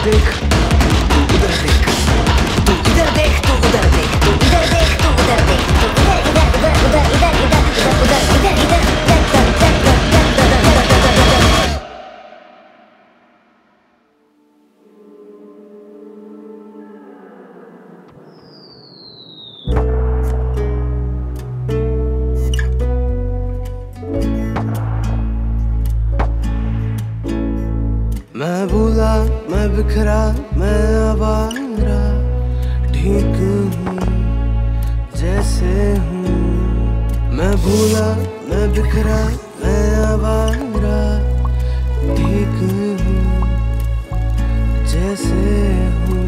देख उधर देख, तू इधर देख, तू उधर देख, तू इधर देख, तू उधर देख, तू इधर इधर उधर उधर इधर इधर उधर इधर इधर मैं भूला, मैं बिखरा, मैं आवारा, ठीक हूँ जैसे हूँ। मैं भूला, मैं बिखरा, मैं आवारा, ठीक हूँ जैसे हूँ।